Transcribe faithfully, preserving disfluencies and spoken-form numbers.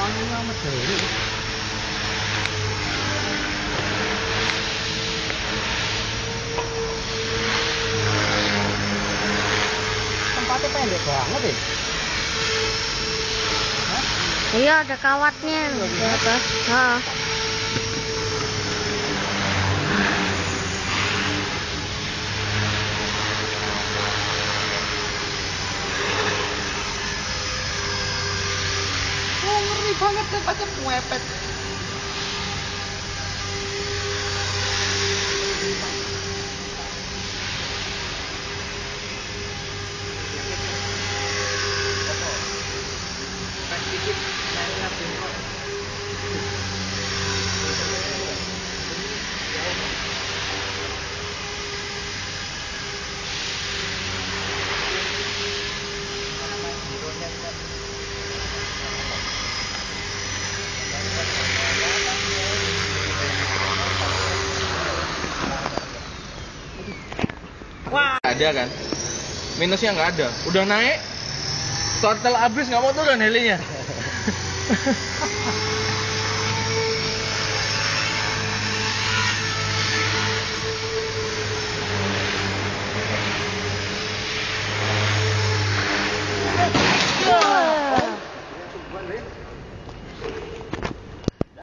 anginnya medeni. Tempatnya pendek banget ya. Iya, ada kawatnya di atas. Heeh. Oh, ngeri banget tempatnya mepet. Wah, ada kan? Minusnya nggak ada. Udah naik, total habis nggak mau turun helinya.